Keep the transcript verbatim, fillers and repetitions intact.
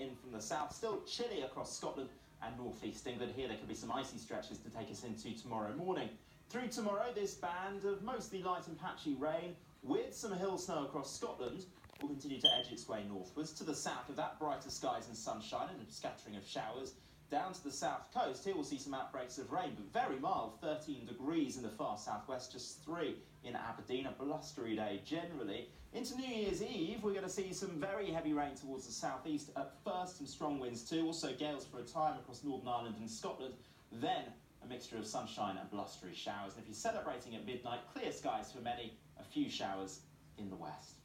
in from the south. Still chilly across Scotland and North East England. Here there could be some icy stretches to take us into tomorrow morning. Through tomorrow, this band of mostly light and patchy rain with some hill snow across Scotland will continue to edge its way northwards. To the south of that, brighter skies and sunshine and a scattering of showers. Down to the south coast, here we'll see some outbreaks of rain, but very mild, thirteen degrees in the far southwest, just three in Aberdeen, a blustery day generally. Into New Year's Eve, we're going to see some very heavy rain towards the southeast. At first, some strong winds too, also gales for a time across Northern Ireland and Scotland. Then, a mixture of sunshine and blustery showers. And if you're celebrating at midnight, clear skies for many, a few showers in the west.